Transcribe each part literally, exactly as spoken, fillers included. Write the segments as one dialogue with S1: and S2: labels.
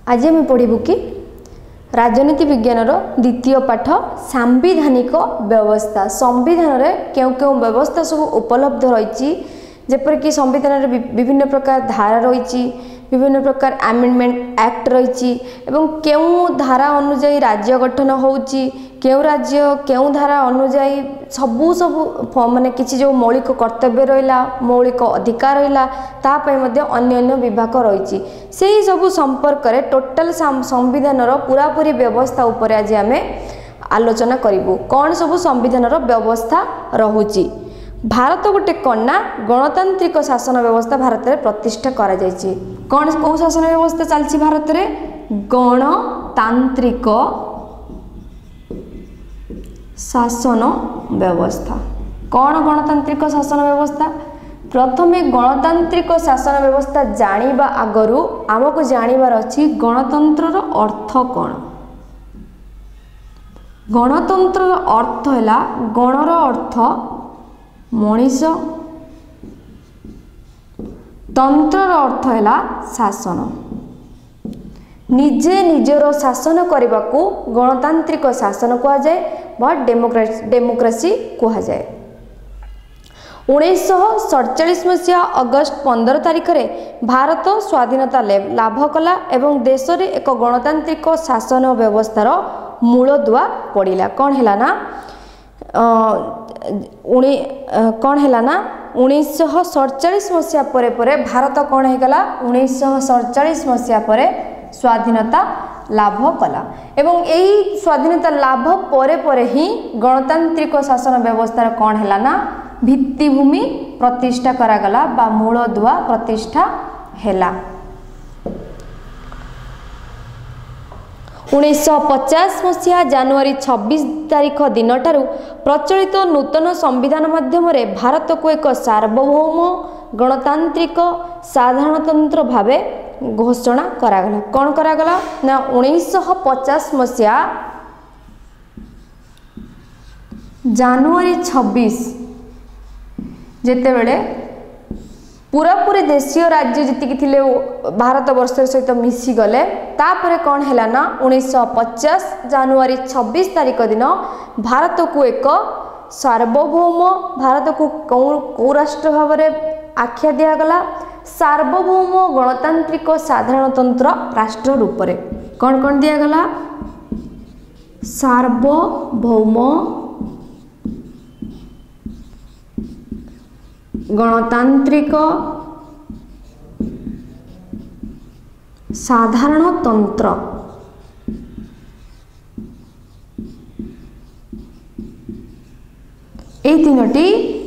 S1: आज आम पढ़ू कि राजनीति विज्ञान द्वितीय पाठ सांविधानिक व्यवस्था। संविधान में क्यों क्यों व्यवस्था सब उपलब्ध रही जेपरिक संविधान में विभिन्न प्रकार धारा रही, विभिन्न प्रकार आमेंडमेंट एक्ट रही एवं क्यों धारा अनुजाई राज्य गठन होउची, क्यों राज्य क्यों धारा अनुजाई सबू सब माने किसी जो मौलिक कर्तव्य रहा, मौलिक अधिकार रहा, तापाई मध्य अन्य अन्य विभाग रही से सबू संपर्क में टोटाल संविधान पूरापूरी व्यवस्था उपर आज आम आलोचना करूँ। कौन सबू संविधान व्यवस्था रहुची। भारत गोटे कन्या गणतांत्रिक शासन व्यवस्था भारत में प्रतिष्ठा करा जायछि। कौन कौ शासन व्यवस्था चलछि भारत में? गणतांत्रिक शासन व्यवस्था। कौन गणतांत्रिक शासन व्यवस्था? प्रथमे गणतांत्रिक शासन व्यवस्था जानिबा आगरु आमको जानिबार अछि गणतंत्र अर्थ कौन। गणतंत्र अर्थ हैला गणर अर्थ मनीष, तंत्र अर्थ हैला शासन। निजे निजर शासन करने को गणतांत्रिक शासन कहा जाए बा डेमोक्रेसी डेमोक्रेसी कहा जाए। उन्नीस सड़चाश मसीहा अगस्त पंद्रह तारिख में भारत स्वाधीनता लाभ कला एवं देश में एक गणतांत्रिक शासन व्यवस्थार मूलदुआ पड़ा। कौन है ना उनी कौन है ना उन्नीस सड़चाश मसीहा परे परे भारत कौन होगला उन्नीस सड़चाश मसीहा परे स्वाधीनता लाभ कला एवं यही स्वाधीनता लाभ परे परे ही गणतांत्रिक शासन व्यवस्था कौन है ना भित्तिभूमि प्रतिष्ठा करागला बा मूलदुआ प्रतिष्ठा हैला। उन्नीस पचास मसीहा जनवरी छब्बीस तारीख दिन ठारू प्रचलित नूतन संविधान माध्यम भारत को एक सार्वभौम गणतांत्रिक साधारणतंत्र भावे घोषणा करागला। कौन करागला ना उन्नीस पचास मसीहा जनवरी छब्बीस जेते बेले पूरा पूरी देशीय राज्य जीतिकी थिले भारत वर्ष सहित मिसी गले तापरे कौन है ना उन्नीस पचास जनवरी छब्बीस तारीख दिन भारत को एक सार्वभौम भारत को कौ राष्ट्र भाव में आख्या दिगला सार्वभौम गणतांत्रिक साधारणतंत्र राष्ट्र रूप में। कौन कौन दिगला सार्वभौम गणतांत्रिक साधारणतंत्र ए तीनोटी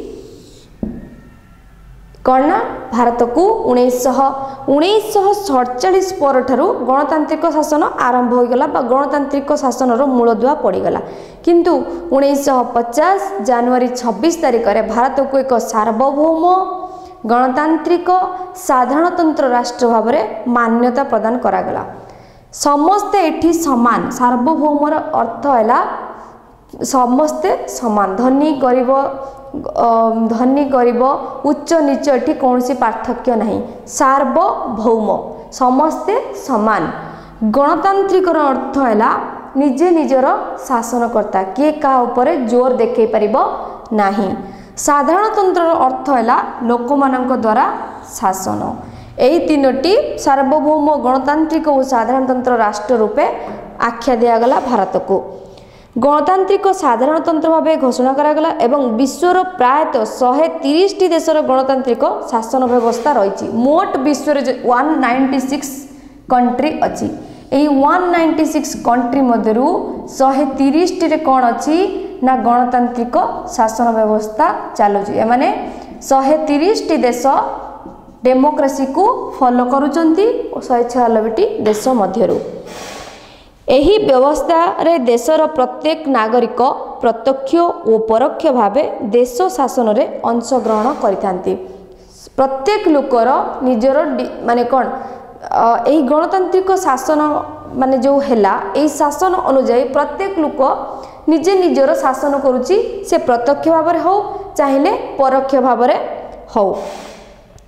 S1: कौन ना भारत को उन्नीस उन्नीस सड़चाश पर ठारू गणतांत्रिक शासन आरंभ हो गला बा गणतांत्रिक शासन मूलदुआ पड़गला। किंतु उन्नीस पचास जनवरी छब्बीस तारीख में भारत को एक सार्वभौम गणतांत्रिक साधारणतंत्र राष्ट्र भाव में मान्यता प्रदान करागला। समस्ते एठी समान सार्वभौमर अर्थ है समस्ते समान धनी गरीब धनी गरीब उच्च नीच एठी कौन सी पार्थक्य नहीं सार्वभौम समस्ते समान। गणतांत्रिक अर्थ है निजे निजर शासनकर्ता किए का ऊपर जोर देखे पारिबो नाही। साधारणतंत्र अर्थ है लोक मानक द्वारा शासन। यही तीनोटी सार्वभौम गणतांत्रिक और साधारणतंत्र राष्ट्र रूपे आख्या दिगला भारत को। गणतांत्रिक साधारणतंत्र भाव घोषणा करागला एवं विश्वर प्रायतः शहे तीस टी देशर गणतांत्रिक शासन व्यवस्था रही। मोट विश्व एक सौ छियानवे कंट्री अच्छी यही एक सौ छियानवे कंट्री मध्यरु शहे तीस टी रे कौन अच्छी ना गणतांत्रिक शासन व्यवस्था चलुची। एमाने शहे तीस टी देश डेमोक्रेसी को फॉलो करुचंती और शहे छियानवे टी देश मध्यरु एही व्यवस्था रे देशर प्रत्येक नागरिक प्रत्यक्ष और परोक्ष भावे देश शासन रे अंशग्रहण करिथांती। प्रत्येक लोकर निजर माने कौन यही गणतांत्रिक शासन माने जो हैला यही शासन अनुजाई प्रत्येक लोक निजे निजर शासन करुची से प्रत्यक्ष भाव हो चाहिए परोक्ष भाव हो।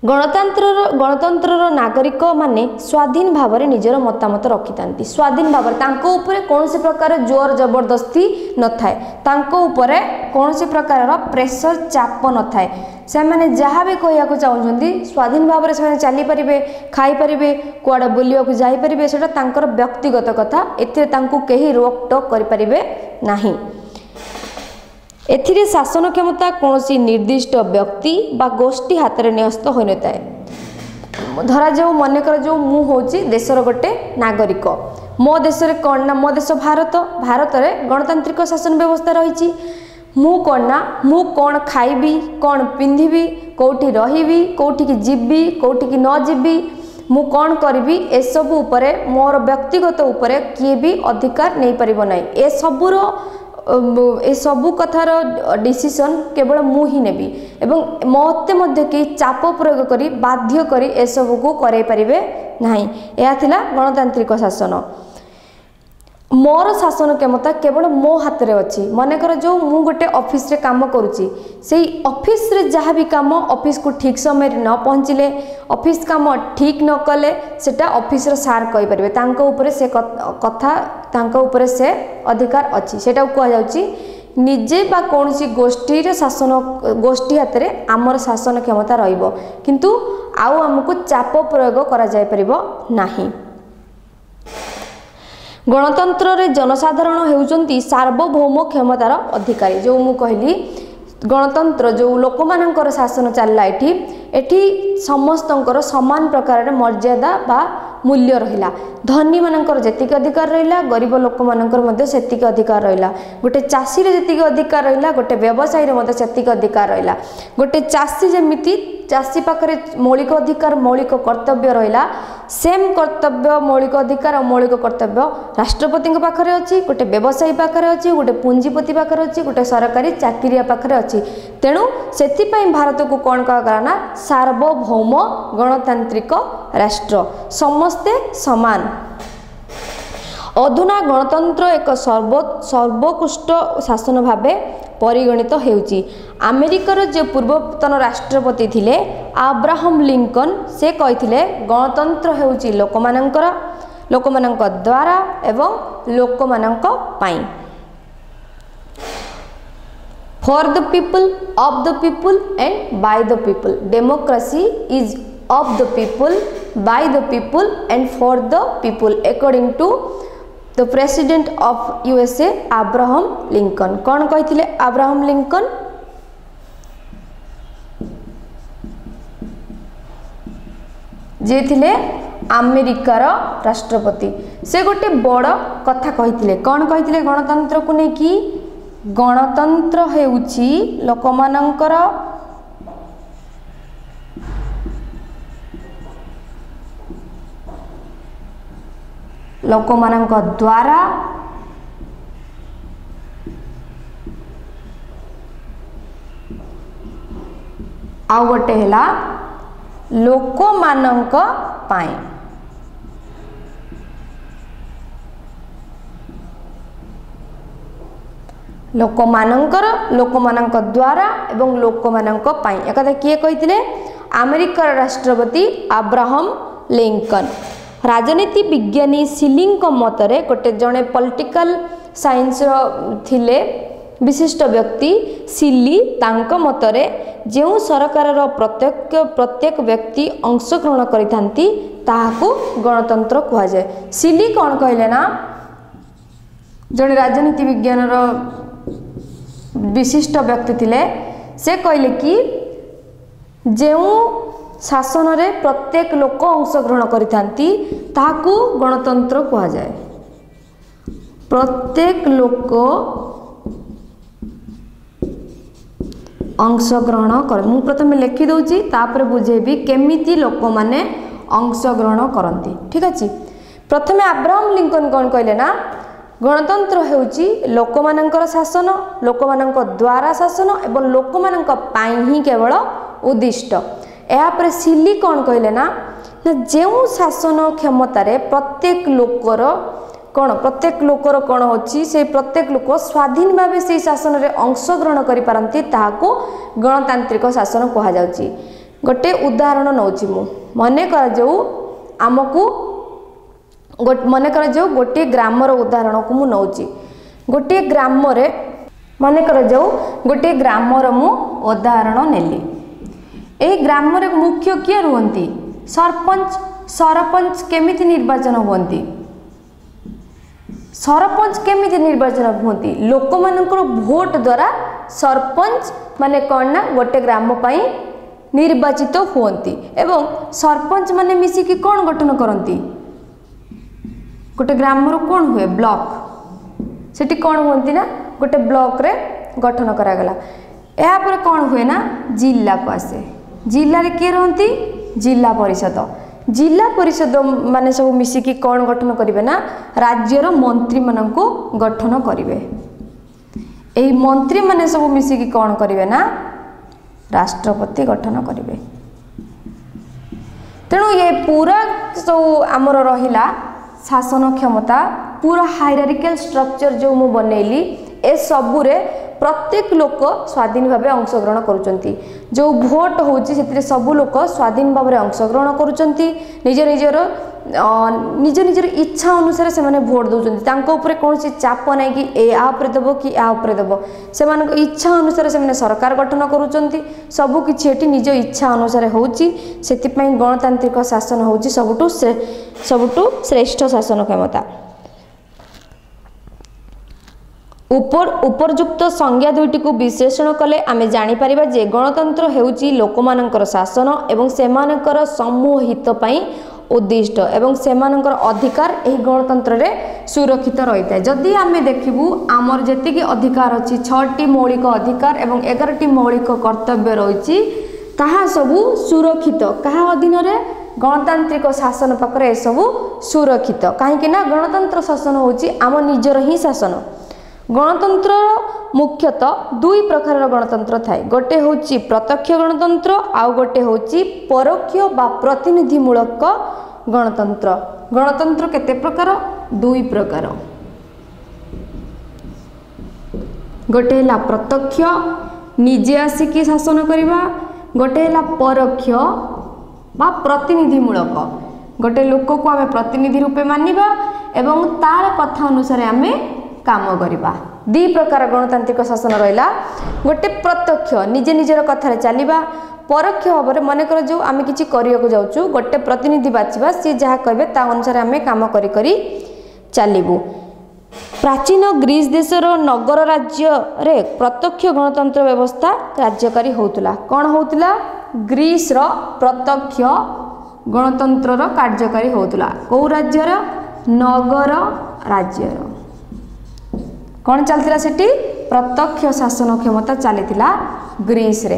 S1: गणतंत्र गणतंत्र नागरिक माने स्वाधीन भाव में निजर मतामत रखी था स्वाधीन भाव में कौन सी प्रकार जोर जबरदस्ती न थाए कौन सी प्रकार प्रेसर चाप न थाए से मैंने जहाँ भी कहना चाहते स्वाधीन भाव में चली पारे खाई पारे कुआड़े बुलवाक जापरें से व्यक्तिगत कथा ए रोक टोक करें ना एथिरे शासन क्षमता कौन सी निर्दिष्ट व्यक्ति बा गोष्ठी हाथ में न्यस्त हो न थाए धरा जाऊ मनकर जो मु होची देशर गोटे नागरिक मो देश कौन ना मो देश भारत भारत में गणतांत्रिक शासन व्यवस्था रही मु कौन ना मु कौन खाइबी कौन पिंधिबी कौटी रहिबी कौटी की जीवी कौटी की न जीवी मु कौन करी एसबू उपरे मोर व्यक्तिगत उपरे किए भी अधिकार नहीं पारिबो नाही ए सबुर ए सबु कथार डिसीजन केवल मु ही नेबी एवं मते मध्य के चाप प्रयोग करी बाध्य करी ए सबु को करै परिबे नाही एहा थिला गणतांत्रिक शासन मोर शासन क्षमता केवल मो हाथ रे अछि मानेकर जो मु गोटे ऑफिस रे काम करूची सेही ऑफिस रे जहाँ भी काम ऑफिस को ठीक समय रे न पहुँचले ऑफिस काम ठीक न कले सेटा ऑफिस रे सार कहि परिबे तांको ऊपर से कथा तांको ऊपर से अधिकार अछि सेटा कह जाउची निजे बा कोनसी गोष्ठी रे शासन गोष्ठी हाथ रे आमर शासन क्षमता रहिबो किंतु आउ हमको चाप प्रयोग करा जाय परिबो नाही गणतंत्र रे जनसाधारण हेउचंती सार्वभौम क्षमतार अधिकारी जो मु कहली गणतंत्र जो लोक मानकर शासन चलला एठी एठी समस्तंकर समान प्रकार मर्यादा बा मूल्य रहिला धनी मानकर जेतिक अधिकार रहिला गरीब लोक मानकर मध्ये सेतिक अधिकार रहिला गोटे चाषी रे जेतिक अधिकार रहिला गोटे व्यवसायी रे मध्ये सेतिक अधिकार रहिला गोटे चाषी जेमिति चाषी पाखरे मौलिक अधिकार मौलिक कर्तव्य रहिला सेम कर्तव्य मौलिक अधिकार और मौलिक कर्तव्य राष्ट्रपति पाखरे अछि गोटे व्यवसायी पाखरे अछि गोटे पुंजीपति पाखरे अछि गोटे सरकारी चाकरिया पाखरे अछि तेणु सेति पई भारत को कोन कहला ना सार्वभौम गणतांत्रिक राष्ट्र समस्ते समान अधुना गणतंत्र एक सर्व सर्वोत्कृष्ट शासन भावे परिगणित हेउची अमेरिकार जो पूर्वतन राष्ट्रपति थिले अब्राहम लिंकन से कहिथिले गणतंत्र हेउची लोकमानंकर लोकमानंक द्वारा एवं लोकमानंक पाई for the people of the people and by the people democracy is of the people by the people and for the people according to the president of USA Abraham Lincoln कौन कही Abraham Lincoln जे थिले अमेरिकार राष्ट्रपति से गोटे बड़ कथा कही कौन कही गणतंत्र को लेकिन गणतंत्र हेउची लोकमानंकर लोकमानंक द्वारा आउ गोटे हैला लोकमानंक पाई लोकमानंकर लोकमानंक द्वारा एवं लोकमानंक पाई एकदा किए कहिथिले अमेरिकार राष्ट्रपति अब्राहम लिंकन राजनीति विज्ञानी सिलिंग मतरे गोटे जड़े पॉलिटिकल साइंस थिले विशिष्ट व्यक्ति सिली तांक मतरे जो सरकार प्रत्येक प्रत्येक व्यक्ति अंशग्रहण करिथांती ताहाकू गणतंत्र कहा जाए सिली कौन कहले ना जड़े राजनीति विज्ञान विशिष्ट व्यक्ति थिले से कहले कि जो शासन रे प्रत्येक लोक अंशग्रहण करिथांती ताहाकू गणतंत्र कहा जाए प्रत्येक लोक अंशग्रहण कर मु प्रथम लिखि दउची तापर बुझेबी केमिति लोक माने अंशग्रहण करती ठीक अछि प्रथमे अब्राहम लिंकन कौन कहले ना गणतंत्र हेउची लोक मानकर शासन लोक मानक द्वारा शासन एवं लोक मानक पाई ही केवल उद्दिष्ट यापर सिली कौन कहले ना जो शासन क्षमतार प्रत्येक लोकर कौन प्रत्येक लोकर कौन होची से प्रत्येक लोक स्वाधीन भाव से शासन रे अंशग्रहण करि पारंती ताहाको गणतांत्रिक शासन कहा जाउची गोटे उदाहरण नौछि मु मने कर जो आमको मन कर जो गोटे ग्रामर उदाहरण को मु नौछि गोटे ग्राम रे मन कर जो गोटे ग्रामर मु उदाहरण नेली ए ग्राम रे मुख्य किए रुहंती सरपंच सरपंच केमिति निर्वाचन हुंती सरपंच केमिति निर्वाचन हुंती लोक मानकर वोट द्वारा सरपंच माने कौन ना गोटे ग्राम पई निर्वाचित हुंती एवं सरपंच माने मिसी की कौन गठन करंती गोटे ग्राम रो कौन हुए ब्लॉक सेठी कौन हुंती ना गोटे ब्लॉक रे गठन करा गला या पर कौन हुए ना जिला को आसे जिल्ला रे के रहंती जिला परिषद जिला परिषद माने सब मिसिकी कौन गठन करिवे ना राज्यर मंत्री माननको गठन करिवे एही मंत्री माने सब मिसिकी कौन करिवे ना राष्ट्रपति गठन करिवे तेणु ये पूरा सब आमर रहिला शासन क्षमता पूरा हायरार्किकल स्ट्रक्चर जो मु बनेली ए सबुरे प्रत्येक लोक स्वाधीन भाव अंशग्रहण करुचंती जो भोट होची सेतिरे सब लोक स्वाधीन भाव अंशग्रहण करुचंती निज निजर निज निजर इच्छा अनुसार से माने भोट दउचंती तांको ऊपर कोनसी चाप नै कि ए आ ऊपर देबो कि आ ऊपर देबो से मानको इच्छा अनुसार से माने सरकार गठन करुचंती सब किछि एठी निज इच्छा अनुसार होची सेति पई गणतांत्रिक शासन होची सबटु सबटु श्रेष्ठ शासन क्षमता उपर उपरयुक्त संज्ञा दुईटी को विश्लेषण कले आमे जानि परिबा जे गणतंत्र हेउची लोकमानंकर शासन एवं सेमानंकर समूह हित पई उद्दिष्ट एवं सेमानंकर अधिकार एही गणतंत्र रे सुरक्षित रहिता जदि आमे देखिबू आमर जेतिकी अधिकार अछि छटी मौलिक अधिकार एवं एगार टी मौलिक कर्तव्य रहिछि ताहा सबु सुरक्षित कहा अधीन रे गणतांत्रिक शासन पाखरे ए सबु सुरक्षित काहे कि ना गणतंत्र शासन होची आम निजर ही शासन गणतंत्र मुख्यतः दुई प्रकार गणतंत्र थाए गोटे होची प्रत्यक्ष गणतंत्र आउ गोटे होची परोक्ष बा प्रतिनिधिमूलक गणतंत्र गणतंत्र केते प्रकार दुई प्रकार गोटे हला प्रत्यक्ष निजे आसिकी शासन करिबा गोटे हला परोक्ष बा प्रतिनिधिमूलक गोटे लोक को आमे प्रतिनिधि रूपे मानिबा एवं तार कथा अनुसार आमे काम करिबा दी प्रकार गणतांत्रिक शासन रहिला गोटे प्रत्यक्ष निजे निजर कथारे चलिबा परोक्ष भाव मन कर जो आमे किछि करिया को जाउछु गोटे प्रतिनिधि बाछिबा सी जहा कहबे ता अनुसार आमे काम करी करी चलिबू प्राचीन ग्रीस देशर नगर राज्य रे प्रत्यक्ष गणतंत्र व्यवस्था कार्यकारी होतुला कोन होतुला ग्रीस रो प्रत्यक्ष गणतंत्र रो कार्यकारी होतुला को राज्यर नगर राज्यर कौन चलतिला सेठी प्रत्यक्ष शासन क्षमता चलीथिला ग्रीस रे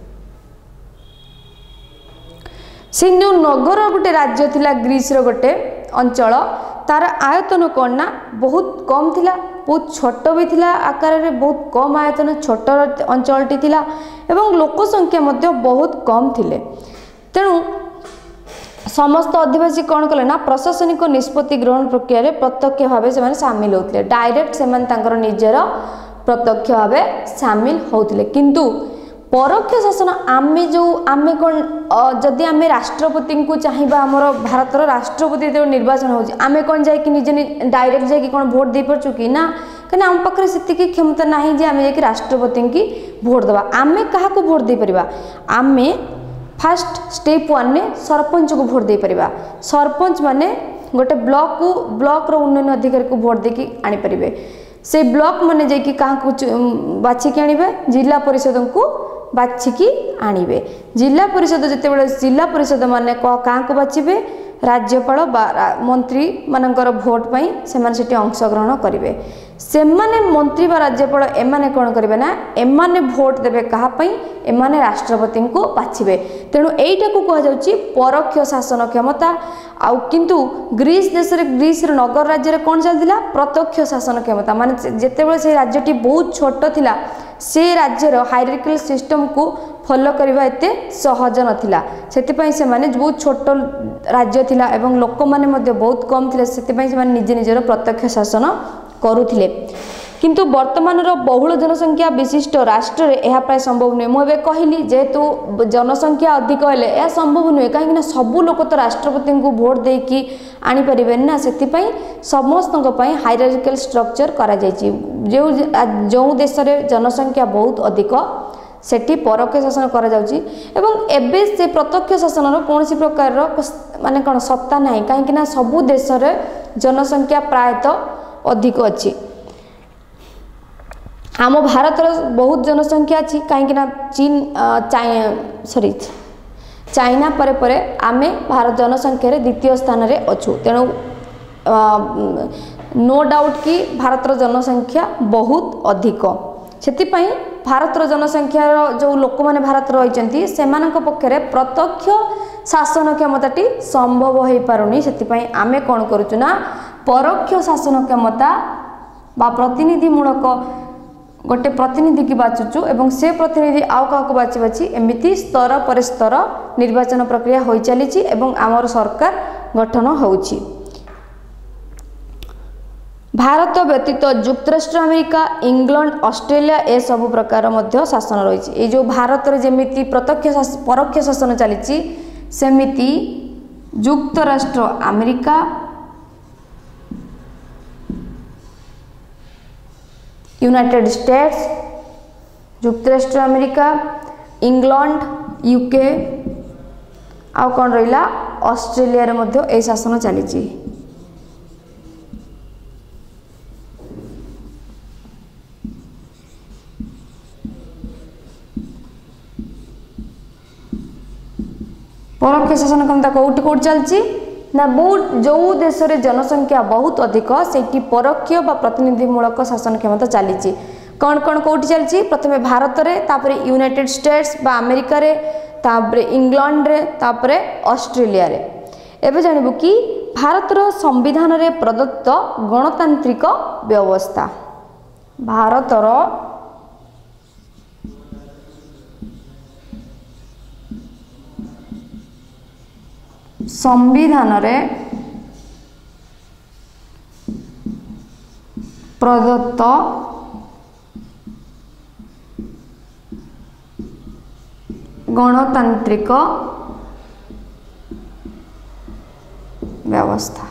S1: से जो नगर गोटे राज्य थिला ग्रीस रो गोटे अंचल तार आयतन कौन ना बहुत कम थिला बहुत छोट भी थिला आकार रे बहुत कम आयतन छोट अंचलटी थिला एवं लोक संख्या मध्य बहुत कम थिले तेणु समस्त अधिवासी कौन कले ना प्रशासनिक निष्पत्ति ग्रहण प्रक्रिया रे प्रत्यक्ष भाव से सामिल होते डायरेक्ट से निजर प्रत्यक्ष भाव सामिल होते किंतु परोक्ष शासन आमे जो आमे कौन जदि आमे राष्ट्रपति को चाहिए आमर भारतर राष्ट्रपति जो निर्वाचन होची आमे कौन जाए कि निजे डायरेक्ट जाए कौन भोट दे परचु कि ना कहीं आम पाखे से क्षमता नहीं जे आमे जाए राष्ट्रपति की भोट देवा आमे कहा को भोट दे परिबा आमे फास्ट स्टेप वन ने सरपंच को भोट दे परिबा सरपंच माने गोटे ब्लॉक को ब्लॉक रो उन्नयन अधिकारी को भोट देकी आनी परिबे से ब्लॉक माने जे कि कहा को बाछि के आनिबे जिला परिषद को बाछि की आनिबे जिला परिषद जते बेले जिला परिषद माने कहा को बाछिबे राज्यपाल मंत्री मानकर भोट पाई सेमान सेठी अंशग्रहण करिवे सेमाने मंत्री बा राज्यपाल एमाने कौन करिवे ना एमाने भोट देबे कहा पई एमाने राष्ट्रपति को बाछिबे तेणु एईटा को कहा जाउची परोक्ष शासन क्षमता आउ किंतु ग्रीस देश रे ग्रीस रे नगर राज्य रे कौन चलतिला प्रत्यक्ष शासन क्षमता माने जेते बेले से राज्यटी बहुत छोट थिला से राज्यर हायरार्किकल सिस्टम को फॉलो करबा एते सहज नथिला सेति पई से माने बहुत छोट राज्य थिला एवं लोक माने मध्ये बहुत कम थिले सेति पई से माने निजे निजर प्रत्यक्ष शासन करुथिले किंतु वर्तमान बहुल जनसंख्या विशिष्ट राष्ट्र में यह प्राय संभव नुहे। मुझे कहली जेहेतु जनसंख्या अधिक हेले यह संभव नुहे कहीं सबू लोक तो राष्ट्रपति को भोट देकी आनीपर ना से समस्त हायरार्किकल स्ट्रक्चर करा जायछि। जो जो देश में जनसंख्या बहुत अधिक सेठी परोक्ष शासन करा जाउछि एवं एबे से प्रत्यक्ष शासन कौन प्रकार माने कौन सत्ता नहीं कहीं सबू देश रे जनसंख्या प्रायतः अधिक अच्छी। आम भारत बहुत जनसंख्या अच्छी कहीं चीन सॉरी चाइना परे परे आमे भारत जनसंख्या द्वितीय स्थान रे अच्छु। तेणु नो डाउट कि भारतर जनसंख्या बहुत अधिक से भारतर जनसंख्या जो लोक मैंने भारत रही से पक्षरे प्रत्यक्ष शासन क्षमताटी संभव हो पारुनी। से आम कौन करुचुना परोक्ष शासन क्षमता बा प्रतिनिधिमूलक गोटे प्रतिनिधि की बाचुचु एवं से प्रतिनिधि आउ क्या बाची बाची एमती स्तर पर स्तर निर्वाचन प्रक्रिया हो चली एवं आमर सरकार गठन होउछि। भारत व्यतीत युक्तराष्ट्र अमेरिका इंग्लैंड ऑस्ट्रेलिया ए सब प्रकार मध्य शासन रही। ये जो भारत में जमी प्रत्यक्ष परोक्ष शासन चली सेमिति युक्तराष्ट्र अमेरिका यूनाइटेड स्टेट्स युक्तराष्ट्र अमेरिका इंग्लैंड यूके आउ कौन रहा ऑस्ट्रेलिया रे मध्य ए शासन चली। परोक्ष शासन क्षमता कौटी कौट चलती ना बहुत जो देश रे जनसंख्या बहुत अधिक से परोक्ष बा प्रतिनिधिमूलक शासन क्षमता चली। कौन कौन कौटी चलती प्रथम भारत रे तापरे यूनाइटेड स्टेट्स बा अमेरिका रे तापरे इंग्लैंड रे तापरे ऑस्ट्रेलिया रे। एबे जानबु कि भारतर संविधान रे प्रदत्त गणतांत्रिक व्यवस्था भारतर संविधान रे प्रदत्त गणतांत्रिक व्यवस्था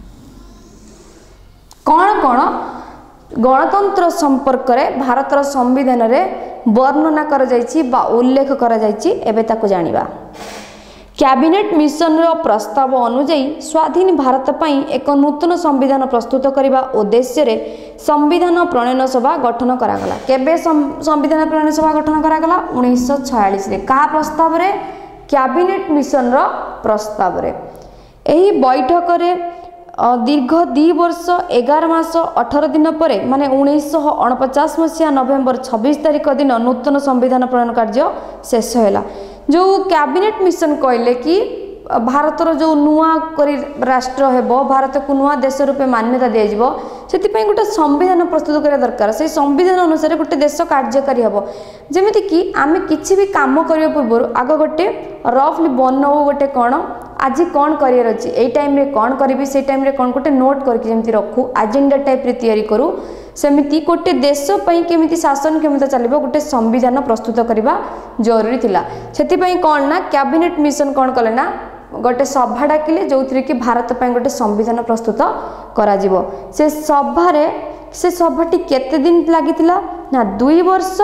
S1: कौन कौन गणतंत्र संपर्क में भारतर संविधान रे वर्णना कर जाइछि बा उल्लेख कर जाइछि एबे ताको जानिबा। कैबिनेट मिशन रो प्रस्ताव अनुଯାयी स्वाधीन भारत पई एक नूतन संविधान प्रस्तुत करने उद्देश्य रे संविधान प्रणयन सभा गठन करागला। केबे संविधान प्रणयन सभा गठन करागला उन्नीस सौ छियालीस रे। का प्रस्ताव रे कैबिनेट मिशन रो प्रस्ताव रे। एही बैठक रे दीर्घ दी वर्ष एगार मास अठारह दिन पर माने उन्नीस सौ अणपचास मसीहा नवेम्बर छब्बीस तारिख दिन नूतन संविधान प्रणयन कार्य शेष है। जो कैबिनेट मिशन कहले कि भारतर जो नुआ करी राष्ट्र हेबो भारत को नुआ देश रूपे मान्यता दिया जिवो सेति गोटे संविधान प्रस्तुत करा दरकार। से संविधान अनुसार गोटे देश कार्यकारी हेबो जेमिति कि आमे किछि भी काम करिया पूर्व आग गोटे रफली बनाऊ गोटे कौन आज कौन करार अच्छी यही टाइम रे कौन करी से टाइम रे कौन गोटे नोट करके जमी रखू एजेंडा टाइप रे तैयारी करूँ सेमिति गोटे देश पई केमिति शासन क्षमता चलिबो गोटे संविधान प्रस्तुत करबा जरूरी थिला। सेति कौन ना कैबिनेट मिशन कौन कले ना गोटे सभा डाकिले जो कि भारत पई गोटे संविधान प्रस्तुत करा जिवो। से सभा रे से सभाटी केते दिन लागितिला ना दुई वर्ष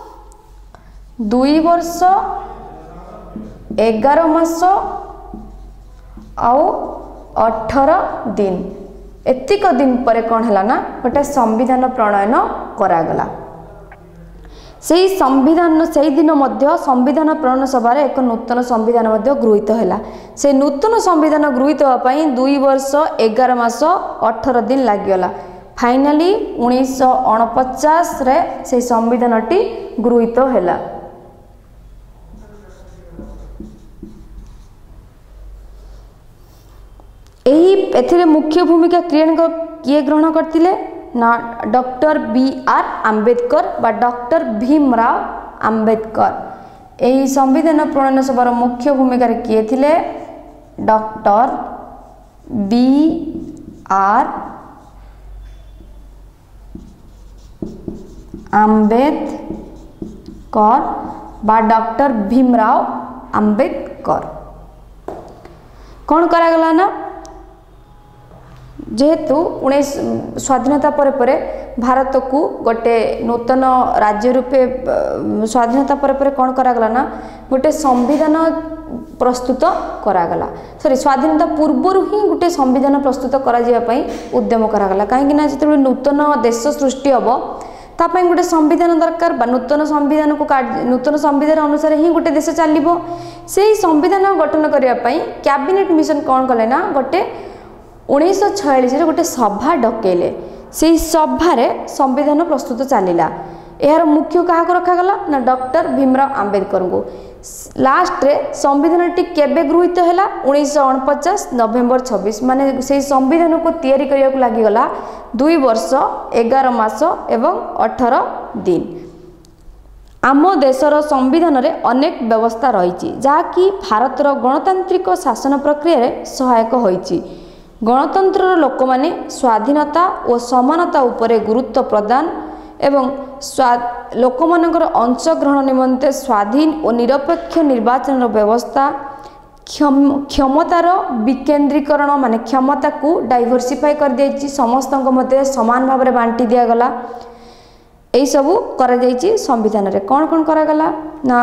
S1: दुई वर्ष एगार मास आउ अठारह दिन एतिक दिन पर कौन है ना गोटे संविधान प्रणयन करागला। से संविधान से दिन मध्य संविधान प्रणयन सभा एक नूतन संविधान मध्य गृहीत है। से नूतन संविधान गृहीत होगापी दुई वर्ष एगार मास अठारह दिन लगिगला। फाइनाली उन्नीस सौ अणपचास रे से संविधान टी गृहीत है। यही एथिरे मुख्य भूमिका क्रियान्वयन किए ग्रहण करथिले ना डॉक्टर बी आर आंबेडकर बा डॉक्टर भीमराव आंबेडकर। यही संविधान प्रणयन सभार मुख्य भूमिका किए थिले डॉक्टर बी आर आम्बेडकर बा डॉक्टर भीमराव आम्बेडकर कौन करागला ना जेहेतु उन्नीस स्वाधीनता पर पर भारत को गोटे नूतन राज्य रूपे स्वाधीनता पर पर कौन करागला ना गोटे संविधान प्रस्तुत करागला सॉरी स्वाधीनता पूर्व ही गोटे संविधान प्रस्तुत करा जिया पई उद्यम करागला कहीं ना जो नूतन देश सृष्टि हम तापाई गोटे संविधान दरकार बा नूतन संविधान को नूतन संविधान अनुसार ही गोटे देश चलो से संविधान गठन करने कैबिनेट मिशन कौन कले ना गोटे उन्नीस छयालीस गोटे सभा डकेले से सभार संविधान प्रस्तुत चलला यार मुख्य क्या रखागला ना डॉक्टर भीमराव आम्बेडकर को लास्ट रे संविधान टी केबे गृहीत है उन्नीस अणपचास नवेम्बर छब्बीस माने से संविधान को तैयारी करने को लगिगला दुई वर्ष एगार मास एवं अठारह दिन आम देशर संविधान रे अनेक व्यवस्था रही जहाँकि भारतर गणतांत्रिक शासन प्रक्रिया रे सहायक होईची गणतंत्र लोक माने स्वाधीनता और समानता उपरे गुरुत्व प्रदान एवं लोक मानकर अंशग्रहण निमंते स्वाधीन और निरपेक्ष निर्वाचन व्यवस्था क्षमतार विकेंद्रीकरण माने क्षमता को डाइवर्सिफाई कर देछि समस्त मध्य समान भाव में बांटी दिगला यही सबू कर संविधान रे कौन कौन करागला ना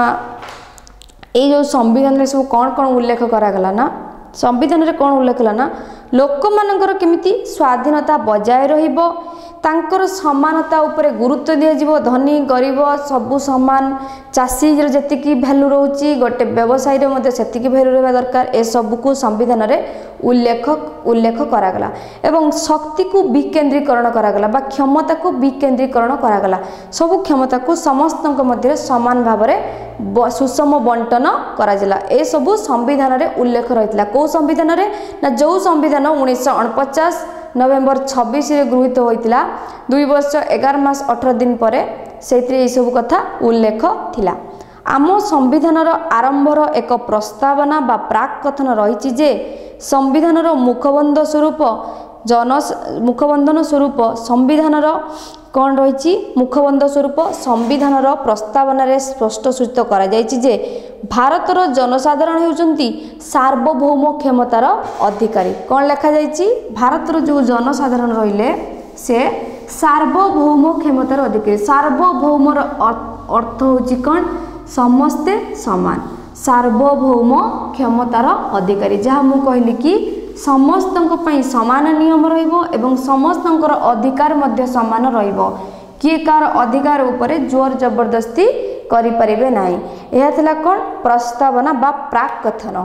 S1: ये जो संविधान रे सब कौन कौन उल्लेख करागला ना संविधान रे कौन उल्लेख है ना लोक मानकर केमिति स्वाधीनता बजाय रहिबो तांकर समानता उपरे गुरुत्व दिया धनी गरीब सबू सामान चाषी जी भैल्यू रोचे गोटे व्यवसाय से भैल्यू रहा दरकार ए सबू को संविधान रे उल्लेख उल्लेख करागला एवं शक्ति को विकेंद्रीकरण करागला बा क्षमता को विकेंद्रीकरण करागला सबू क्षमता को समस्त मध्य समान भाव में सुषम बंटन कराजिला ए सबू संविधान रे उल्लेख रही कौ संविधान रे ना जो संविधान उन्नीस अणपचास नवेम्बर छब्बीस गृहीत होता दुई वर्ष एगार मास अठारह दिन पर से सब कथा उल्लेख थिला आम संविधान आरंभर एक प्रस्तावना बा प्राक कथन रही जे संविधान मुखबंध स्वरूप जन मुखबंधन स्वरूप संविधान कौन रही मुखबंध स्वरूप संविधान प्रस्तावना रे स्पष्ट सूचित करा जायछि जे भारतर जनसाधारण होउचंती सार्वभौम क्षमतार अधिकारी कौन लिखा जायछि भारतर जो जनसाधारण रहिले से सार्वभौम क्षमतार अधिकारी सार्वभौमर अर्थ होछि कौन समस्ते समान सार्वभौम क्षमतार अधिकारी जहाँ मु कहली कि समस्त समान नियम रहिबो एवं समस्त अधिकार मध्य समान रहिबो किए कार अधिकार उपरे जोर जबरदस्ती करि परिबे नाही यह थिला कोन प्रस्तावना बा प्राक कथन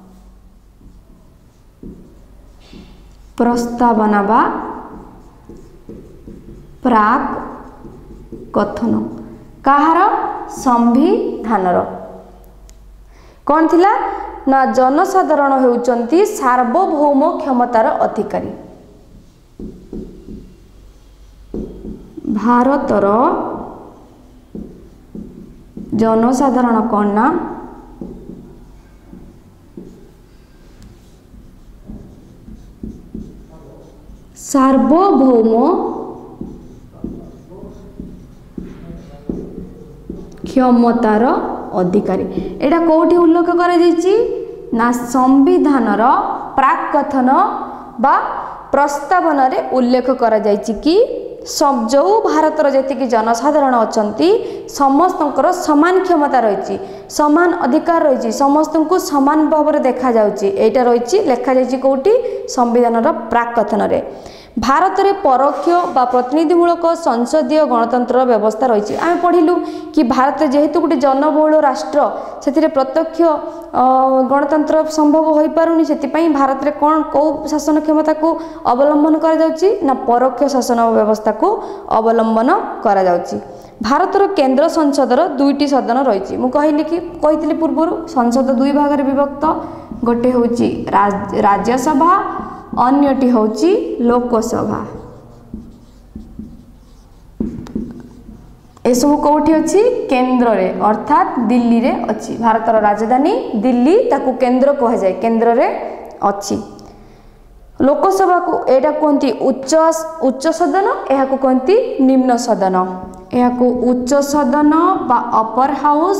S1: प्रस्तावना बा प्राक कथन कहार संविधानर कौन थिला ना जनसाधारण होउचंती सार्वभौम क्षमतार अधिकारी भारतर जनसाधारण कौन ना सार्वभौम क्षमतार अधिकारी एटा कोठी उल्लेख करा जायछि ना संविधानर प्राक कथन बा प्रस्तावना रे उल्लेख करा जायछि कि सब जो भारतर जेतिकी जनसाधारण अछंती समस्तंकर समान क्षमता रही समान अधिकार रही समस्त को समान भाव में देखा जाउछि एटा रही लेखा जायछि कोठी संविधानर प्राक कथन रे भारत में परोक्ष बा प्रतिनिधिमूलक संसदीय गणतंत्र व्यवस्था रही आम पढ़िलु कि भारत जेहेतु गोटे जनबहुल राष्ट्र से प्रत्यक्ष गणतंत्र संभव हो पारुनी से भारत में कौन कौ शासन क्षमता को अवलंबन करा जाउछि ना परोक्ष शासन व्यवस्था को अवलंबन करा जाउछि भारतर केंद्र संसदर दुईटी सदन रही मु कहली कि कही पूर्व संसद दुई भाग में विभक्त गोटे हूँ राज्यसभा अन्यटी होची लोकसभा एसबू कौटी अच्छी केंद्र रे अर्थात दिल्ली रे अच्छी भारतर राजधानी दिल्ली ताकू केंद्र कह जाए केंद्र रे अच्छी लोकसभा को एटा कहती उच्च उच्च सदन यह कहती निम्न सदन या उच्च सदन बा अपर हाउस,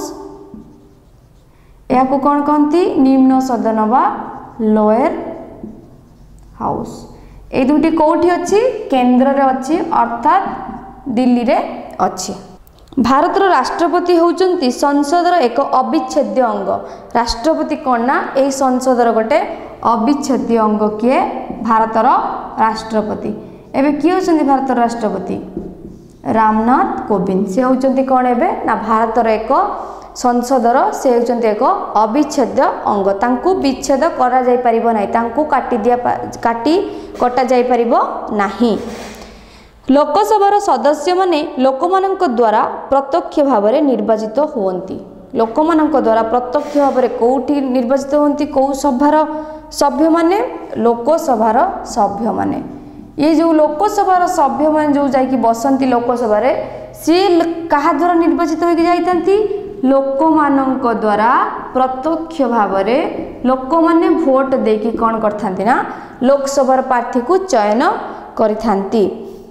S1: या कौन कहती निम्न सदन बा लोअर हाउस। ए दुटी कौटी अच्छी केंद्र रे अच्छी अर्थात दिल्ली रे अच्छी। भारतर राष्ट्रपति होउचंती संसदर एक अविच्छेद्य अंग। राष्ट्रपति कौन ना ए संसदर गोटे अविच्छेद्य अंग किए भारतर राष्ट्रपति। एबे किए होचंती भारतर राष्ट्रपति रामनाथ कोविंद। से होचंती कौन एबे ना भारतर एक संसदर से होचंती एक अविच्छेद्य अंग। तांकु विच्छेद करा जाय परिबो नाही, तांकु काटी दिया काटी कटा जाय परिबो नाही। लोकसभार सदस्य माने लोकमानंक द्वारा प्रत्यक्ष भाव में निर्वाचित होती। लोकमानंक द्वारा प्रत्यक्ष भाव में कौटी निर्वाचित होती कौ सभार सभ्य माने लोकसभार सभ्य माने। ये जो लोकसभार सभ्य मान जो जाइकी बसंती लोकसभा रे सी कहा द्वारा निर्वाचित होके जाइतंती लोकमानंक द्वारा प्रत्यक्ष भाव में लोक माने भोट देकी कौन करथांती ना लोकसभार प्रार्थी को चयन करिथांती।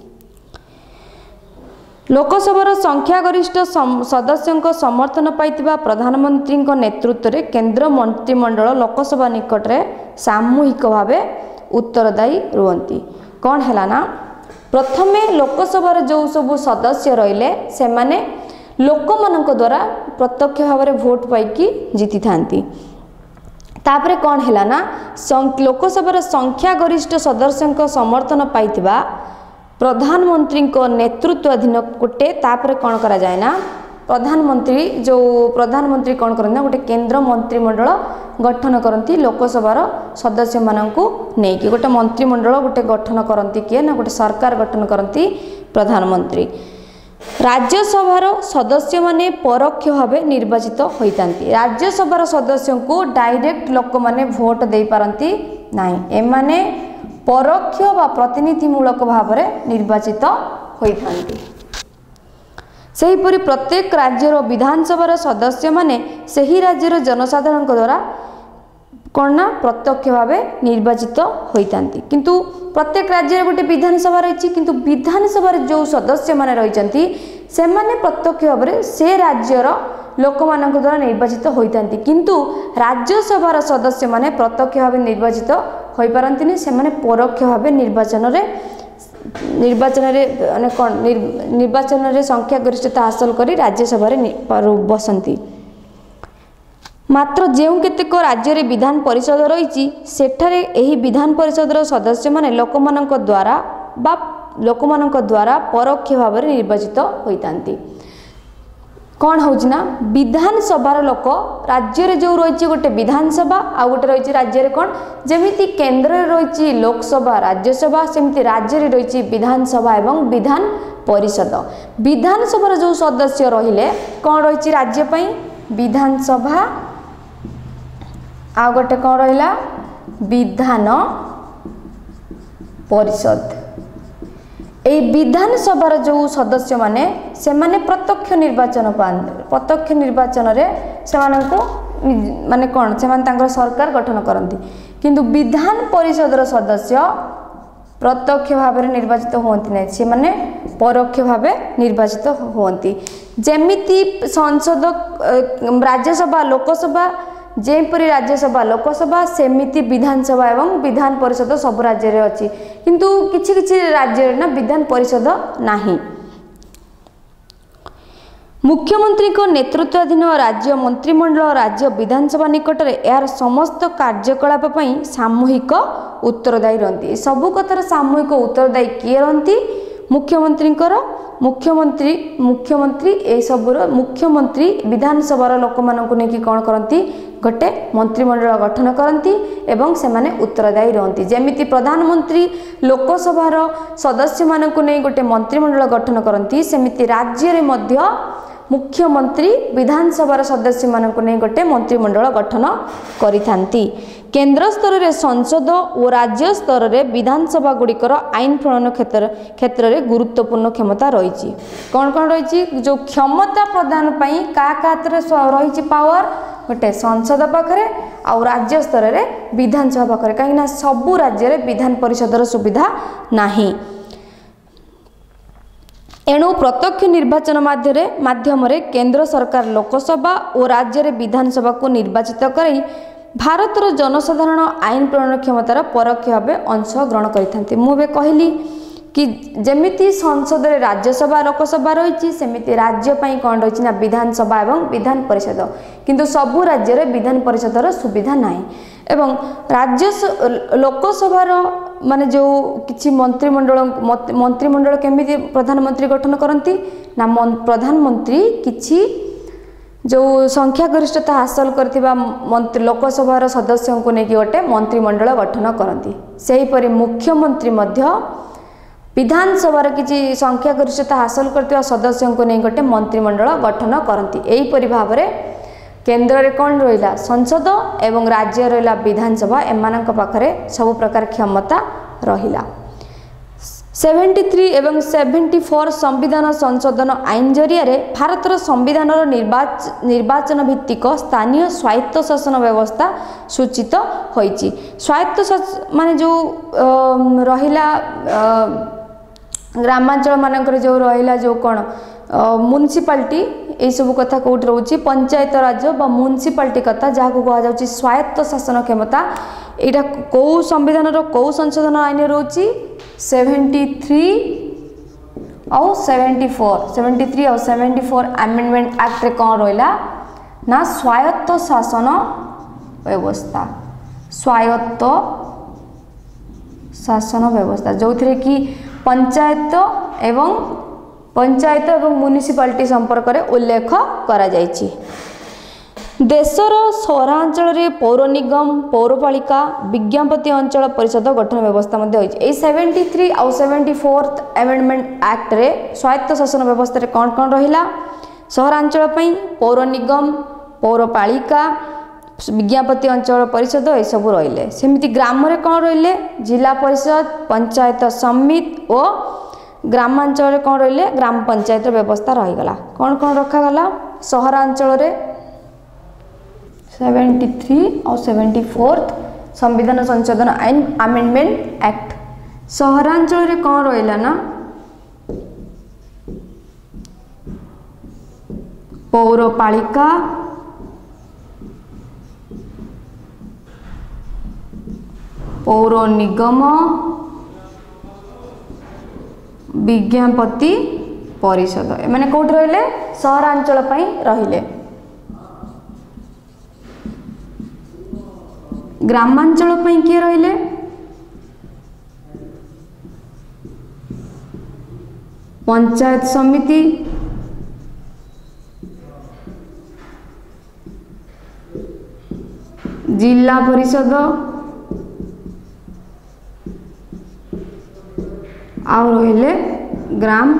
S1: लोकसभार संख्यागरिष्ठ सदस्यों समर्थन पाइतिबा प्रधानमंत्री नेतृत्व में केंद्र मंत्रिमंडल लोकसभा निकट में सामूहिक भाव उत्तरदायी रुहंती। कौन है ना प्रथमे लोकसभार जो सब सदस्य रहिले से माने लोकमानंक द्वारा प्रत्यक्ष भाव में भोट पाइकी जीति थांती। तापरे कौन है ना लोकसभार संख्यागरिष्ठ सदस्यों समर्थन पाइतिबा प्रधानमंत्री नेतृत्वाधीन गोटे तापर कौन करा जाए ना प्रधानमंत्री जो प्रधानमंत्री कौन करते गोटे केंद्र मंत्रिमंडल गठन करती लोकसभार सदस्य मानू नहीं गोटे मंत्रिमंडल गोटे गठन करती किए ना गोटे सरकार गठन करती प्रधानमंत्री। राज्यसभार सदस्य माने परोक्ष भाव निर्वाचित होता। राज्यसभार सदस्यों को डायरेक्ट लोक माने भोट दे पारती नहीं, एमाने परोक्ष व प्रतिनिधिमूलक भाव में निर्वाचित होइथांती। सेहीपरि प्रत्येक राज्यर विधानसभार सदस्य माने सही राज्यर जनसाधारण द्वारा कौन ना प्रत्यक्ष भाव निर्वाचित होइथांती। किंतु प्रत्येक राज्य गोटे विधानसभा रही किंतु विधानसभा जो सदस्य माने रहिचंती से माने प्रत्यक्ष भाव में से राज्यर लोक मानक द्वारा निर्वाचित होइथांती। किंतु राज्यसभार सदस्य माने प्रत्यक्ष भाव निर्वाचित होई पारंतिनी, से माने परोक्ष भाव निर्वाचन रे निर्वाचन रे माने कोन निर्वाचन रे संख्या गरिष्ठता हासिल करी राज्यसभा रे बसंती। मात्र जेउ केतेक राज्य रे विधान परिषद रही सेठारे एही विधान परिषदर सदस्य माने लोक मानक द्वारा बा लोक मानक द्वारा परोक्ष भाव में निर्वाचित होइतांती। कौन होना विधानसभार लोक राज्य रे जो रही गोटे विधानसभा आ गोटे रही राज्य रे कौन जमीती केंद्र रही लोकसभा राज्यसभा सेमती राज्य रे रही विधानसभा एवं विधान परिषद। विधानसभार जो सदस्य रहिले कौन रही राज्य पई विधानसभा आ गोटे कौन रहिला विधान परिषद। ए विधानसभार जो सदस्य माने से माने प्रत्यक्ष निर्वाचन पाते प्रत्यक्ष निर्वाचन रे से माने कौन से माने तांकर सरकार गठन करती। किंतु विधान परिषदर सदस्य प्रत्यक्ष भाव में निर्वाचित होती नहीं, से माने परोक्ष भाव निर्वाचित होती। जेमिति संसद राज्यसभा लोकसभा जेपरी राज्यसभा लोकसभा सेमिति विधानसभा एवं विधान परिषद सब राज्य रे अछि, किंतु किछि किछि राज्य रे ना विधान परिषद नाही। मुख्यमंत्री को नेतृत्वाधीन राज्य मंत्रिमंडल राज्य विधानसभा निकट में यार समस्त कार्यकलाप पई सामूहिक उत्तरदायी रहती। सबु कथार सामूहिक उत्तरदायी किए रहती मुख्यमंत्री मुख्यमंत्री मुख्यमंत्री ए सबुर मुख्यमंत्री विधानसभार लोक मानक नहीं कौन करती गोटे मंत्रिमंडल गठन करती एवं से माने उत्तरदायी रहती। जेमिति प्रधानमंत्री लोकसभार सदस्य मानक नहीं गोटे मंत्रिमंडल गठन करती सेमिति राज्य रे मध्य मुख्यमंत्री विधानसभार सदस्य मानक नहीं गोटे मंत्रिमंडल गठन करिथांती। केंद्र स्तर रे संसद और राज्य स्तर रे विधानसभा गुड़िकर आईन प्रणयन क्षेत्र क्षेत्र में गुरुत्वपूर्ण क्षमता रही। कौन कौन रही जो क्षमता प्रदान पाई का का रही पावर गोटे संसद पाखरे आउ राज्य स्तर रे विधानसभा पाखरे कहीं सबू राज्य रे विधान परिषदर सुविधा नाही। एणु प्रत्यक्ष निर्वाचन माध्यम माध्यम केंद्र सरकार लोकसभा और राज्य विधानसभा को निर्वाचित कर भारतर जनसाधारण आईन प्रणयन क्षमतार परोक्ष भाव अंश ग्रहण करते। मुझे कहली कि जमिति संसद रे राज्यसभा लोकसभा रही सेमिति राज्य पाई कौन रही ना विधानसभा एवं विधान परिषद, किंतु सबु राज्य रे विधान परिषदर सुविधा नाही एवं राज्य लोकसभार माने जो किछि मंत्रिमंडल मंत्रिमंडल केमिति प्रधानमंत्री गठन करती ना प्रधानमंत्री किछि जो संख्या गरिष्ठता हासिल करथिबा मंत्री लोकसभार सदस्यों को नेकी गोटे मंत्रिमंडल गठन करती। सेही परि मुख्यमंत्री मध्य विधानसभार किछि संख्या गरिष्ठता हासिल करथिबा सदस्यों को नहीं गोटे मंत्रिमंडल गठन करती। एही परि भाव रे केंद्र रे कौन रहिला संसद एवं राज्य रहिला विधानसभा एमानक पाखरे सब प्रकार क्षमता रहिला। तिहत्तर एवं चौहत्तर संविधान संशोधन आईन जरिया रे भारतर संविधान निर्वाचन निर्वाचन भित्तिक स्थानीय स्वायत्त शासन व्यवस्था सूचित होईची। स्वायत्त माने जो रहिला ग्रामांचल मानकर जो रहिला जो कौन म्युनिसिपालिटी ये सब कथा कौट रोचे पंचायत राज बा म्युनिसिपालिटी कथा जहाँ को कह जाउची स्वायत्त शासन क्षमता यहाँ कौ संविधान कौ संशोधन आईन रोची तिहत्तर और चौहत्तर तिहत्तर और चौहत्तर अमेंडमेंट एक्ट रे कौन रहिला ना स्वायत्त शासन व्यवस्था स्वायत्त शासन व्यवस्था जो थे कि पंचायत एवं पंचायत एवं म्युनिसिपालिटी संपर्क में उल्लेख करा जायछि। देशर सहरांचल रे पौर निगम पौरपालिका विज्ञापति अंचल परिषद गठन व्यवस्था मध्य होइछि। ए तिहत्तर और चौहत्तर अमेंडमेंट एक्ट रे स्वायत्त शासन व्यवस्था रे कौन कौन रहिला सहरांचल पई पौर निगम पौरपालिका विज्ञापति अंचल परिषद ये सब रहिले। सेमिति ग्राम रे कौन रहिले जिला परिषद पंचायत समिति और ग्रामांचल कौन रहिले ग्राम पंचायत व्यवस्था रहीगला। कौन कौन रखागला सहरांचल रे तिहत्तर और चौहत्तर संविधान संशोधन आईन अमेंडमेंट एक्ट। सहरांचल रे कौन रहिला ना पौरपालिका पौर निगम विज्ञापति परिषद एमाने कोठी रहिले सहरांचल पई रहिले। ग्रामांचल पई किए रहिले पंचायत समिति जिला परिषद आउ रहिले ग्राम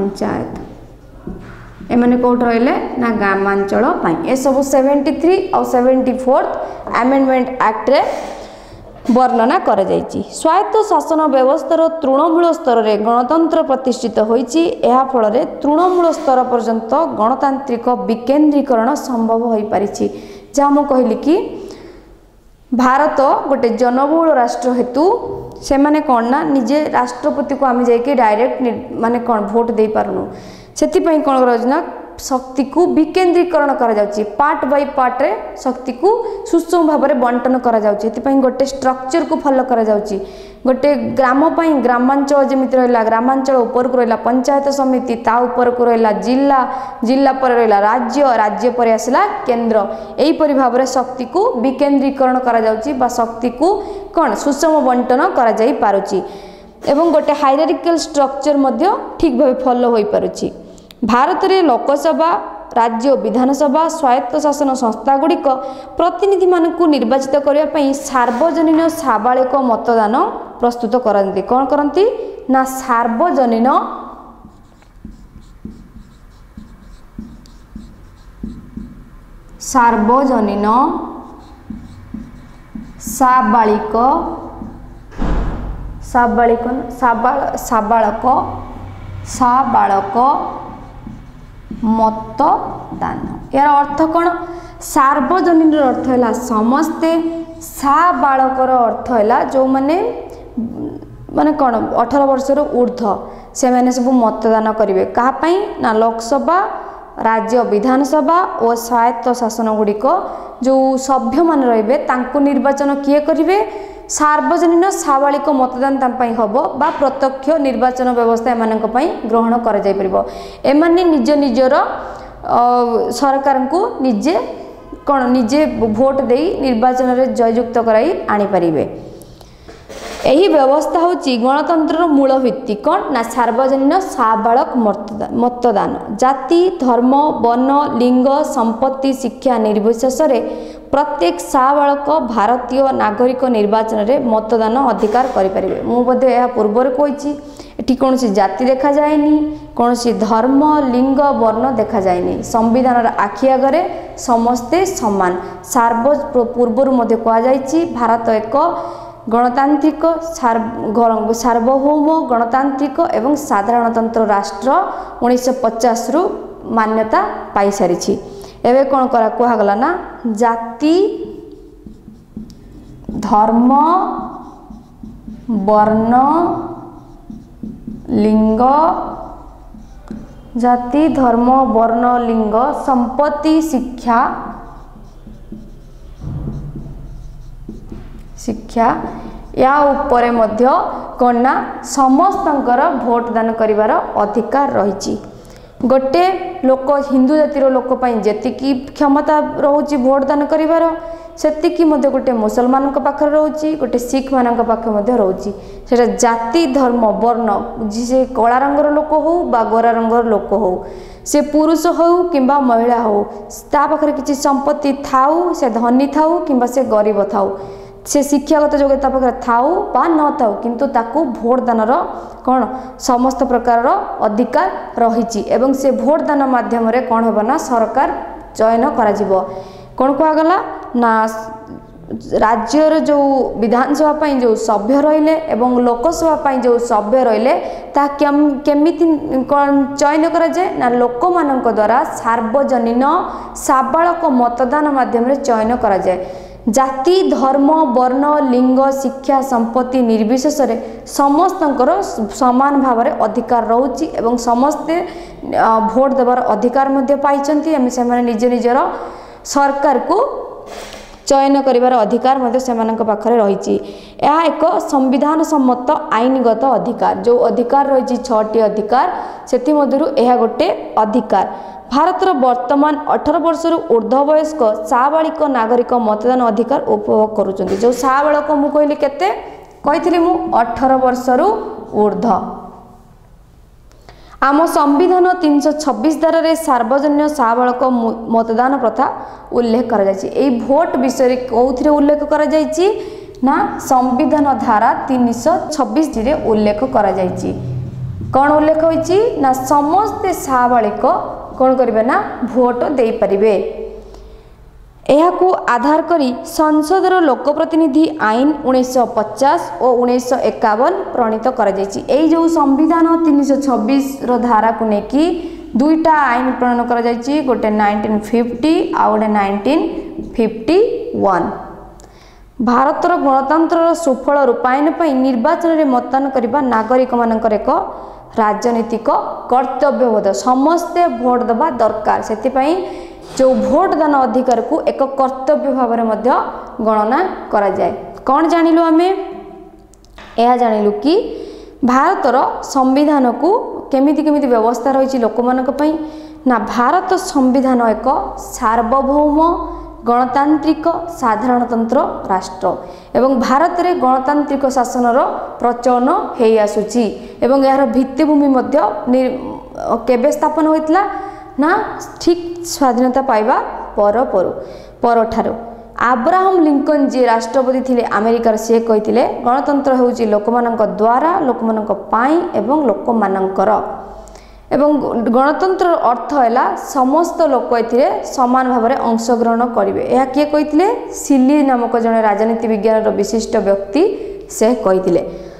S1: पंचायत एमाने कोट रहिले ना ग्रामांचल पाई। ए सब तिहत्तर और चौहत्तर अमेंडमेंट एक्ट रे वर्णना कर जाइछि। स्वायत्त शासन व्यवस्थार तृणमूल स्तर रे गणतंत्र प्रतिष्ठित होइछि। एहा फल रे तृणमूल स्तर पर्यंत गणतांत्रिक विकेंद्रीकरण संभव होई परिछि। जहाँ मु कहली कि भारत गोटे जनबहुल राष्ट्र हेतु से माने कौन ना निजे राष्ट्रपति को आम जाइए डायरेक्ट माने कौन भोट दे पारुनु से कौन कर शक्ति को विकेंद्रीकरण करा जाउछि। पार्ट बाय पार्ट रे शक्ति को सुषम भाव में बंटन करा जाउछि। एथिपई गोटे स्ट्रक्चर को फॉलो करा जाउछि। गोटे ग्राम पई ग्रामांचल जमिति रहला ग्रामांचल ऊपर को रहला पंचायत समिति ता ऊपर को रहला जिला जिला पर रहला राज्य राज्य पर आसला केंद्र एही परि भाव में शक्ति को विकेंद्रीकरण करा जाउछि बा शक्ति को कौन सुषम बंटन करा जाई पारुछि एवं गोटे हायरार्किकल स्ट्रक्चर मध्य ठीक भाव फॉलो होई पारुछि। भारत रे लोकसभा राज्य विधानसभा स्वायत्त शासन संस्था गुड़िक प्रतिनिधि मानकु निर्वाचित करने पई सार्वजनीन साबालिक मतदान प्रस्तुत करती। कौन करती ना सार्वजनीन सार्वजनीन साबालिक साबालिक साबाल साबालक साबालक मतदान यार अर्थ कौन सार्वजनीन अर्थ है समस्ते साबालकर अर्थ है जो माने माने कौन अठर वर्ष ऊर्ध्व से मैंने सब मतदान करेंगे कहाँपाई ना लोकसभा राज्य विधानसभा और स्वायत्त शासन गुड़िक जो सभ्य मान रे निर्वाचन किए करेंगे सार्वजनीन साबालिक मतदान हम बा प्रत्यक्ष निर्वाचन व्यवस्था एम ग्रहण कर निज निजर सरकार को निजे कौन निजे भोट दे निर्वाचन में जययुक्त कराई आनीपारे। यही व्यवस्था हूँ गणतंत्र मूल भित्ति कौन ना सार्वजनीन साबालक मतदान जाति धर्म वर्ण लिंग संपत्ति शिक्षा निर्विशेष प्रत्येक साबालक भारतीय नागरिक निर्वाचन में मतदान अधिकार करें। मुझे यह पूर्व कही एटी कौन सी जाति देखा जाएनी कौन सी धर्म लिंग वर्ण देखा जाएनी संविधान आखि आगे समस्ते समान सार्व पूर्व कहुई भारत एक गणतांत्रिक सार्वभौम गणतांत्रिक एवं साधारणतंत्र राष्ट्र उन्नीस पचास रु मान्यता पाई सारी। एवं कौन करा कहगला ना जाति धर्म वर्ण लिंग जाति धर्म वर्ण लिंग संपत्ति शिक्षा शिक्षा या उपरे मध्य कौन ना समस्तंकर भोट दान करिवार अधिकार रही। गोटे लोक हिंदू जातिर लोक जी क्षमता रोचे भोट दान करिवार सेतिकी मध्य गोटे मुसलमान पाखे रोचे गोटे सिख मान पाखे रोचे से जाति धर्म वर्ण से कला रंगर लोक हो बा गोरा रंगर लोक हो से पुरुष हो किंबा महिला हो ता पाखे किसी संपत्ति थाऊ से धनी थाऊ किंबा से गरीब थाऊ से शिक्षागत योग्यता पाखे थाऊ बा न थाऊ किंतु ताकू भोट दानर कौन समस्त प्रकार अधिकार रही एवं से भोट दान माध्यम कौन होगा ना सरकार चयन करा कौन कहगला ना राज्यर जो विधानसभा जो सभ्य रहिले एवं लोकसभा जो सभ्य रहिले ता केमिति चयन करा जाए ना लोक मानक द्वारा सार्वजनीन साबालक मतदान माध्यम चयन करा जाए जाति धर्म वर्ण लिंग शिक्षा संपत्ति निर्विशेष समस्तंकर समान भाव में अधिकार रोची एवं समस्ते भोट देवार अधिकार मध्य पाइचंती एम से निज निजर सरकार को चयन करिवार अधिकार मध्य सेमानक पाखरे रही। यह एक संविधान सम्मत आईनगत अधिकार जो अधिकार रही छटी अधिकार से मध्य यह गोटे अधिकार। भारतर वर्तमान अठारह वर्ष ऊर्ध्व वयस्क साबालिक नागरिक मतदान अधिकार उपभोग करुचंती जो साबालक मु कहली केते कही मु अठारह वर्ष ऊर्ध्व। आम संविधान तीन सौ छब्बीस धारा सार्वजनीन साबालक मतदान प्रथा उल्लेख करा जायछि। एई भोट विषय कौथिरे उल्लेख करा जायछि ना संविधान धारा तीन सौ छब्बीस रे उल्लेख करा जायछि। कौन उल्लेख होइछि ना समस्त साबालिक कौन करिवे ना भोट दे परिबे। एहाकू आधार करी संसदर लोक प्रतिनिधि आईन उन्नीस पचास और उन्नीस एकावन प्रणीत करा जायछि। एई जो संविधान तीन सौ छब्बीस रो धारा को नेकी दुईटा आईन प्रणयन करा जायछि गोटे नाइंटीन फिफ्टी आ गोटे नाइंटीन फिफ्टी वन। भारतर गणतंत्र सुफल रूपायन पई निर्वाचन रे मतदान करिबा नागरिक मानकर एक राजनीतिक कर्तव्यबोध समस्ते भोट देवा दरकार से जो भोट दान अधिकार को एक कर्तव्य भाव में गणना करा जाए। कौन जानिलु आमे यह जानिलु कि भारतर संविधान को केमिति केमिति व्यवस्था रही लोक मानक पई ना भारत संविधान एक सार्वभौम गणतांत्रिक साधारणतंत्र राष्ट्र एवं भारत में गणतांत्रिक शासनर प्रचलन हो आसुची एवं यार भित्तिभूमि केबे स्थापन होइतला ना ठीक स्वाधीनता पाइबा पर पर परठारु आब्राहम लिंकन जी राष्ट्रपति थिले अमेरिकार से कहिथिले गणतंत्र होउची लोकमानक द्वारा लोकमानक पाई एवं लोकमानकर एवं गणतंत्र अर्थ है समस्त लोक ए सामान भाव में अंशग्रहण करेंगे। यह किए कही सिली नामक जड़े राजनीति विज्ञान विशिष्ट व्यक्ति से कही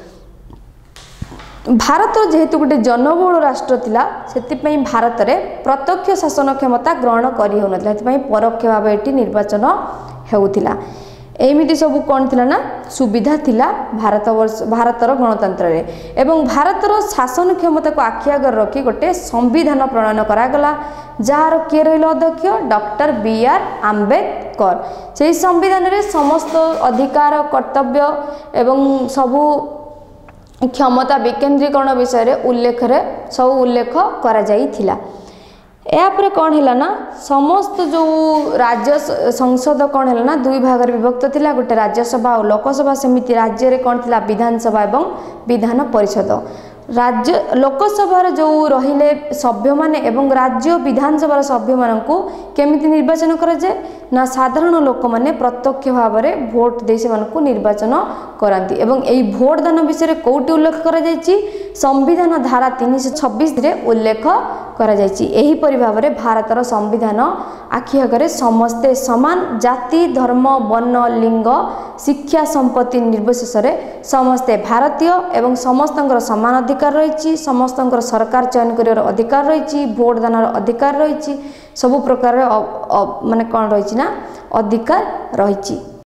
S1: भारत जेहेतु गोटे जनबहुल राष्ट्र थिला से भारत में प्रत्यक्ष शासन क्षमता ग्रहण कर परोक्ष भाव ये निर्वाचन होउथिला। एमिति सब कौन थिला ना सुविधा थिला भारत वर्ष भारतर गणतंत्र रे एवं भारतर शासन क्षमता को आखि आगे रखी गोटे संविधान प्रणयन करागला जार किए रहिल अध्यक्ष डॉक्टर बी आर आम्बेडकर। से संविधान रे समस्त अधिकार कर्तव्य एवं सबु क्षमता विकेंद्रीकरण विषय रे उल्लेख रे सब उल्लेख करा जाई थिला। यापर कौन है ना समस्त जो राज्य संसद कौन है ना दुई भाग विभक्त थिला गोटे राज्यसभा और लोकसभा सेमिति राज्य रे कौन थिला विधानसभा एवं विधान परिषद। राज्य लोकसभा जो रहिले सभ्य माने एवं राज्य विधानसभा सभ्य मानकु केमिति निर्वाचन करा जाय ना साधारण लोक माने प्रत्यक्ष भाव में भोट दे से मानकु निर्वाचन करांती एवं एई भोट दान विषय रे कोउटी उल्लेख करा जायछि संविधान धारा तीन सौ छब्बीस रे उल्लेख करा जायछि। एही परि भाव में भारतर संविधान आखि आगे समस्ते समान जाति धर्म वर्ण लिंग शिक्षा संपत्ति निर्विशेष रे समस्ते भारतीय एवं समस्तंकर समान अधिकार रही समस्तंकर सरकार चयन कर अधिकार रही भोट दान अधिकार रही सबु प्रकार माने कौन रही ना अधिकार रही।